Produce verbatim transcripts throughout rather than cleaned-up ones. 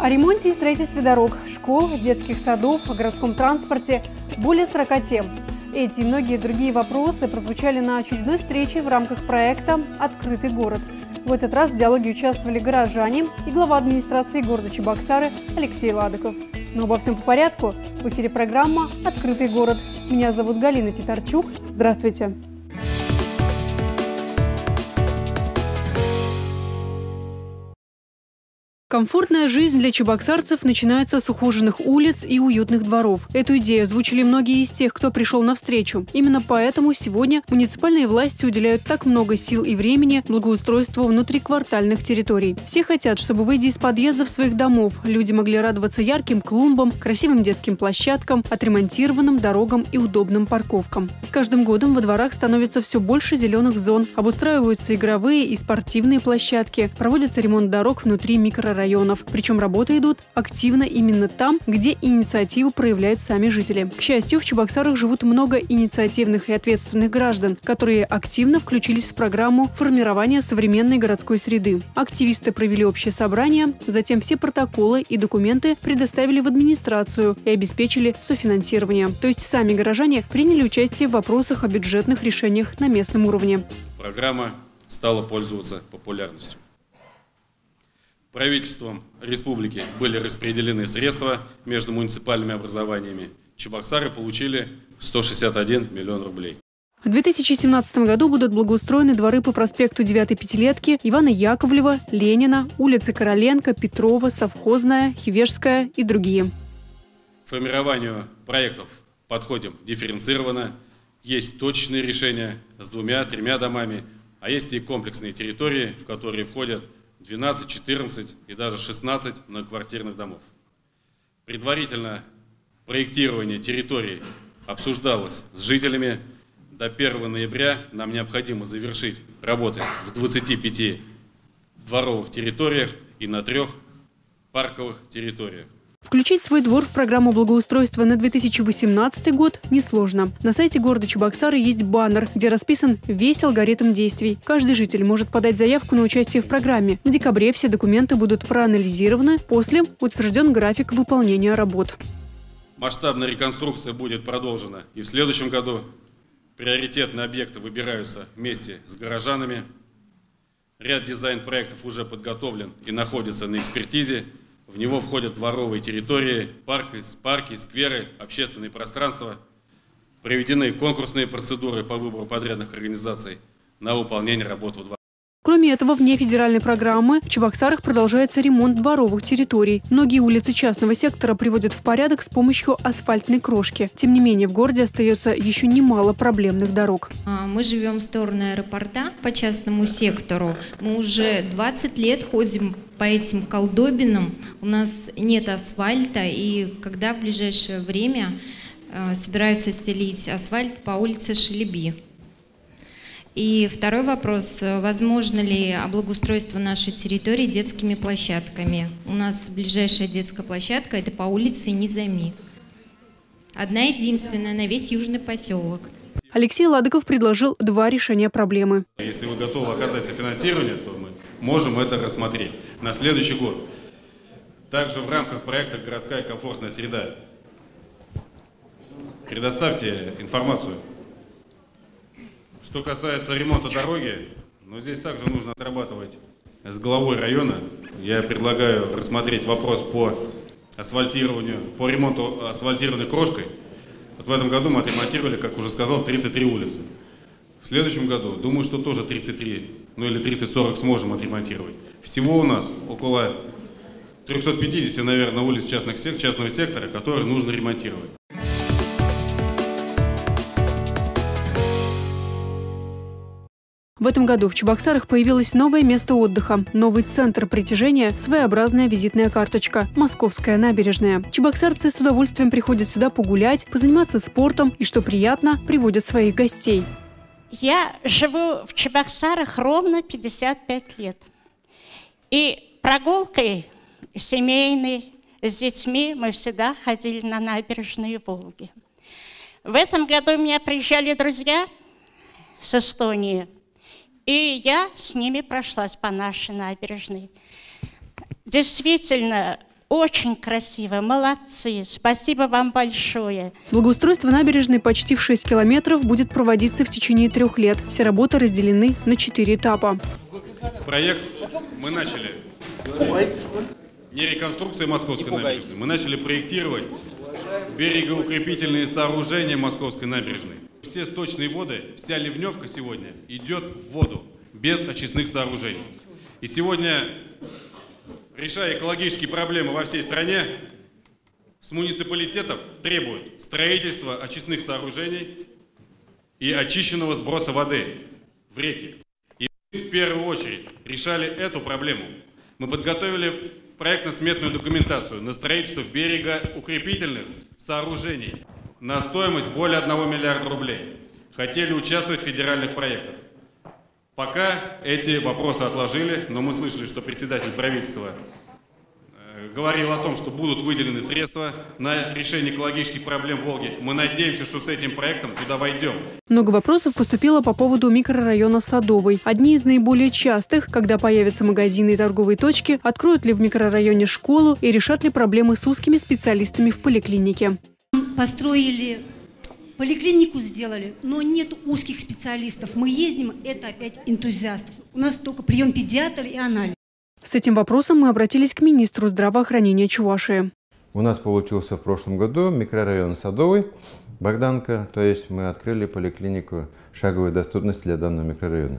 О ремонте и строительстве дорог, школ, детских садов, о городском транспорте более сорока тем. Эти и многие другие вопросы прозвучали на очередной встрече в рамках проекта «Открытый город». В этот раз в диалоге участвовали горожане и глава администрации города Чебоксары Алексей Ладыков. Но обо всем по порядку. В эфире программа «Открытый город». Меня зовут Галина Титарчук. Здравствуйте. Комфортная жизнь для чебоксарцев начинается с ухоженных улиц и уютных дворов. Эту идею озвучили многие из тех, кто пришел навстречу. Именно поэтому сегодня муниципальные власти уделяют так много сил и времени благоустройству внутриквартальных территорий. Все хотят, чтобы, выйдя из подъездов своих домов, люди могли радоваться ярким клумбам, красивым детским площадкам, отремонтированным дорогам и удобным парковкам. С каждым годом во дворах становится все больше зеленых зон, обустраиваются игровые и спортивные площадки, проводится ремонт дорог внутри микрорайонов. районов. Причем работы идут активно именно там, где инициативу проявляют сами жители. К счастью, в Чебоксарах живут много инициативных и ответственных граждан, которые активно включились в программу формирования современной городской среды. Активисты провели общее собрание, затем все протоколы и документы предоставили в администрацию и обеспечили софинансирование. То есть сами горожане приняли участие в вопросах о бюджетных решениях на местном уровне. Программа стала пользоваться популярностью. Правительством республики были распределены средства между муниципальными образованиями. Чебоксары получили сто шестьдесят один миллион рублей. В две тысячи семнадцатом году будут благоустроены дворы по проспекту девятой Пятилетки, Ивана Яковлева, Ленина, улицы Короленко, Петрова, Совхозная, Хивежская и другие. К формированию проектов подходим дифференцированно. Есть точечные решения с двумя-тремя домами, а есть и комплексные территории, в которые входят двенадцать, четырнадцать и даже шестнадцать многоквартирных домов. Предварительно проектирование территорий обсуждалось с жителями. До первого ноября нам необходимо завершить работы в двадцати пяти дворовых территориях и на трех парковых территориях. Включить свой двор в программу благоустройства на две тысячи восемнадцатый год несложно. На сайте города Чебоксары есть баннер, где расписан весь алгоритм действий. Каждый житель может подать заявку на участие в программе. В декабре все документы будут проанализированы, после утвержден график выполнения работ. Масштабная реконструкция будет продолжена и в следующем году. Приоритетные объекты выбираются вместе с горожанами. Ряд дизайн-проектов уже подготовлен и находится на экспертизе. В него входят дворовые территории, парки, парки, скверы, общественные пространства. Проведены конкурсные процедуры по выбору подрядных организаций на выполнение работ во дворах. Кроме этого, вне федеральной программы в Чебоксарах продолжается ремонт дворовых территорий. Многие улицы частного сектора приводят в порядок с помощью асфальтной крошки. Тем не менее, в городе остается еще немало проблемных дорог. Мы живем в сторону аэропорта по частному сектору. Мы уже двадцать лет ходим по этим колдобинам. У нас нет асфальта, и когда в ближайшее время собираются стелить асфальт по улице Шелеби. И второй вопрос. Возможно ли облагоустройство нашей территории детскими площадками? У нас ближайшая детская площадка – это по улице Низами. Одна единственная на весь южный поселок. Алексей Ладыков предложил два решения проблемы. Если вы готовы оказать софинансирование, то мы можем это рассмотреть на следующий год. Также в рамках проекта «Городская комфортная среда» предоставьте информацию. Что касается ремонта дороги, но здесь также нужно отрабатывать с главой района. Я предлагаю рассмотреть вопрос по асфальтированию, по ремонту асфальтированной крошкой. Вот в этом году мы отремонтировали, как уже сказал, тридцать три улицы. В следующем году, думаю, что тоже тридцать три, ну или тридцать-сорок сможем отремонтировать. Всего у нас около трёхсот пятидесяти, наверное, улиц частных, частного сектора, которые нужно ремонтировать. В этом году в Чебоксарах появилось новое место отдыха, новый центр притяжения, своеобразная визитная карточка – Московская набережная. Чебоксарцы с удовольствием приходят сюда погулять, позаниматься спортом и, что приятно, приводят своих гостей. Я живу в Чебоксарах ровно пятьдесят пять лет. И прогулкой семейной с детьми мы всегда ходили на набережные Волги. В этом году у меня приезжали друзья с Эстонии. И я с ними прошлась по нашей набережной. Действительно, очень красиво, молодцы, спасибо вам большое. Благоустройство набережной почти в шесть километров будет проводиться в течение трех лет. Все работы разделены на четыре этапа. Проект мы начали не реконструкции Московской набережной, мы начали проектировать берегоукрепительные сооружения Московской набережной. Все сточные воды, вся ливневка сегодня идет в воду, без очистных сооружений. И сегодня, решая экологические проблемы во всей стране, с муниципалитетов требуют строительства очистных сооружений и очищенного сброса воды в реки. И мы в первую очередь решали эту проблему. Мы подготовили проектно-сметную документацию на строительство берегоукрепительных сооружений на стоимость более одного миллиарда рублей. Хотели участвовать в федеральных проектах. Пока эти вопросы отложили, но мы слышали, что председатель правительства говорил о том, что будут выделены средства на решение экологических проблем Волги. Мы надеемся, что с этим проектом туда войдем. Много вопросов поступило по поводу микрорайона Садовый. Одни из наиболее частых, когда появятся магазины и торговые точки, откроют ли в микрорайоне школу и решат ли проблемы с узкими специалистами в поликлинике. Построили, поликлинику сделали, но нет узких специалистов. Мы ездим, это опять энтузиастов. У нас только прием педиатр и анализ. С этим вопросом мы обратились к министру здравоохранения Чувашии. У нас получился в прошлом году микрорайон Садовый, Богданка, то есть мы открыли поликлинику шаговой доступности для данного микрорайона.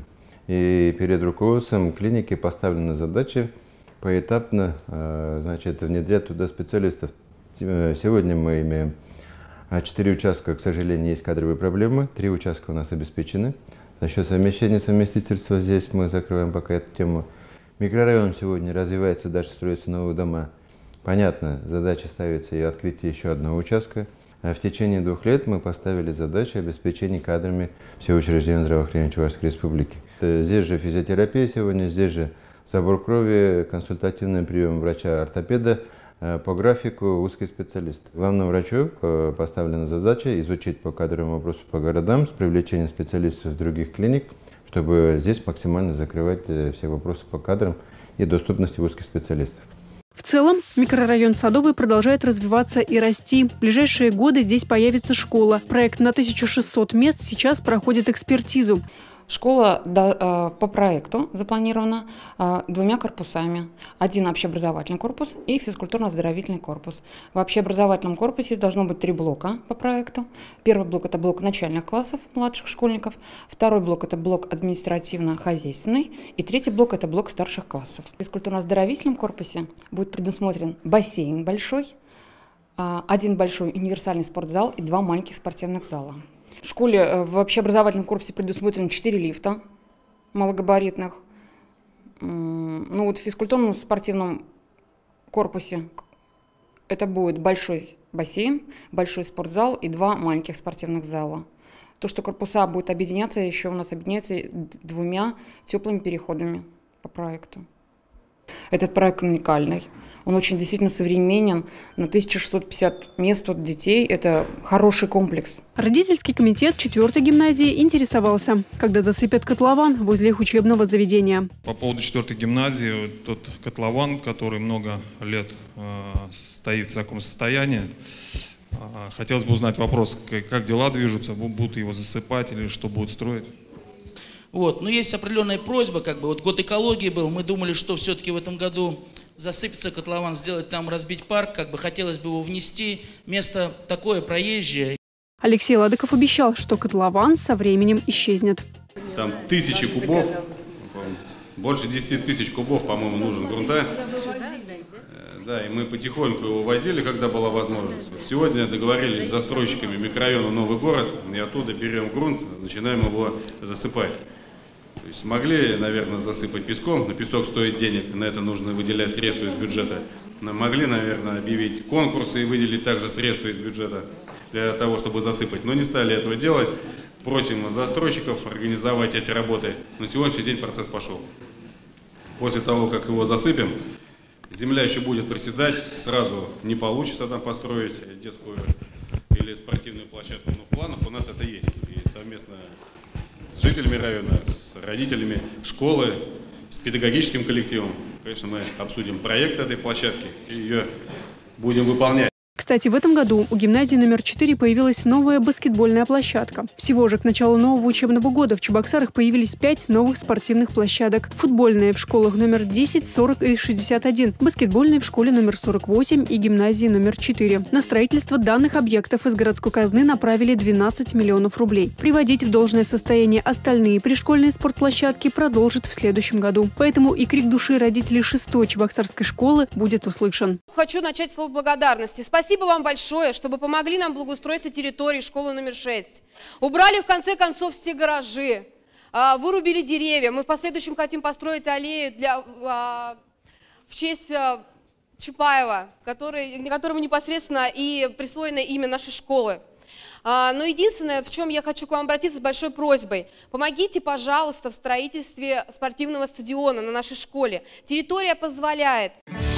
И перед руководством клиники поставлена задача поэтапно значит, внедрять туда специалистов. Сегодня мы имеем четыре участка, к сожалению, есть кадровые проблемы, три участка у нас обеспечены. За счет совмещения, совместительства здесь мы закрываем пока эту тему. Микрорайон сегодня развивается, дальше строятся новые дома. Понятно, задача ставится и открытие еще одного участка. А в течение двух лет мы поставили задачу обеспечения кадрами все учреждения здравоохранения Чувашской Республики. Здесь же физиотерапия сегодня, здесь же забор крови, консультативный прием врача-ортопеда, по графику узкий специалист. Главному врачу поставлена задача изучить по кадровому вопросу по городам с привлечением специалистов из других клиник, чтобы здесь максимально закрывать все вопросы по кадрам и доступности узких специалистов. В целом, микрорайон Садовый продолжает развиваться и расти. В ближайшие годы здесь появится школа. Проект на тысячу шестьсот мест сейчас проходит экспертизу. Школа по проекту запланирована двумя корпусами. Один общеобразовательный корпус и физкультурно-оздоровительный корпус. В общеобразовательном корпусе должно быть три блока по проекту. Первый блок – это блок начальных классов младших школьников. Второй блок – это блок административно-хозяйственный. И третий блок – это блок старших классов. В физкультурно-оздоровительном корпусе будет предусмотрен бассейн большой, один большой универсальный спортзал и два маленьких спортивных зала. В школе в общеобразовательном корпусе предусмотрено четыре лифта малогабаритных. Ну вот в физкультурном спортивном корпусе это будет большой бассейн, большой спортзал и два маленьких спортивных зала. То, что корпуса будут объединяться, еще у нас объединяются двумя теплыми переходами по проекту. Этот проект уникальный. Он очень действительно современен. На тысячу шестьсот пятьдесят мест от детей. Это хороший комплекс. Родительский комитет четвёртой гимназии интересовался, когда засыпят котлован возле их учебного заведения. По поводу четвёртой гимназии, тот котлован, который много лет э, стоит в таком состоянии, э, хотелось бы узнать вопрос, как, как дела движутся, будут его засыпать или что будут строить? Вот. Но есть определенная просьба, как бы, вот год экологии был, мы думали, что все-таки в этом году засыпется котлован, сделать там, разбить парк, как бы хотелось бы его внести, место такое проезжее. Алексей Ладыков обещал, что котлован со временем исчезнет. Там тысячи кубов, больше десяти тысяч кубов, по-моему, нужен грунта. Да, и мы потихоньку его возили, когда была возможность. Сегодня договорились с застройщиками микрорайона Новый город, и оттуда берем грунт, начинаем его засыпать. То есть могли, наверное, засыпать песком, но песок стоит денег, на это нужно выделять средства из бюджета. Могли, наверное, объявить конкурсы и выделить также средства из бюджета для того, чтобы засыпать, но не стали этого делать. Просим застройщиков организовать эти работы. На сегодняшний день процесс пошел. После того, как его засыпем, земля еще будет проседать, сразу не получится там построить детскую или спортивную площадку, но в планах у нас это есть. И совместно с жителями района, с родителями, школы с педагогическим коллективом. Конечно, мы обсудим проект этой площадки и ее будем выполнять. Кстати, в этом году у гимназии номер четыре появилась новая баскетбольная площадка. Всего же к началу нового учебного года в Чебоксарах появились пять новых спортивных площадок. Футбольная в школах номер десять, сорок и шестьдесят один, баскетбольная в школе номер сорок восемь и гимназии номер четыре. На строительство данных объектов из городской казны направили двенадцать миллионов рублей. Приводить в должное состояние остальные пришкольные спортплощадки продолжат в следующем году. Поэтому и крик души родителей шестой чебоксарской школы будет услышан. Хочу начать слово благодарности. Спасибо вам большое, что вы помогли нам в благоустройстве территории школы номер шесть. Убрали в конце концов все гаражи, вырубили деревья. Мы в последующем хотим построить аллею для, в честь Чапаева, который, которому непосредственно и присвоено имя нашей школы. Но единственное, в чем я хочу к вам обратиться с большой просьбой. Помогите, пожалуйста, в строительстве спортивного стадиона на нашей школе. Территория позволяет.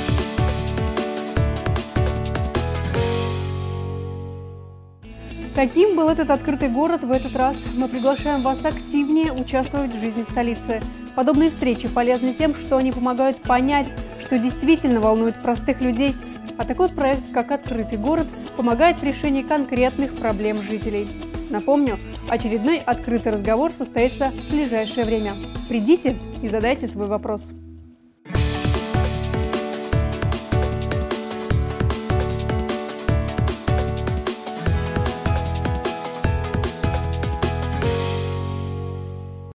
Каким был этот открытый город в этот раз? Мы приглашаем вас активнее участвовать в жизни столицы. Подобные встречи полезны тем, что они помогают понять, что действительно волнует простых людей. А такой проект, как «Открытый город», помогает в решении конкретных проблем жителей. Напомню, очередной открытый разговор состоится в ближайшее время. Придите и задайте свой вопрос.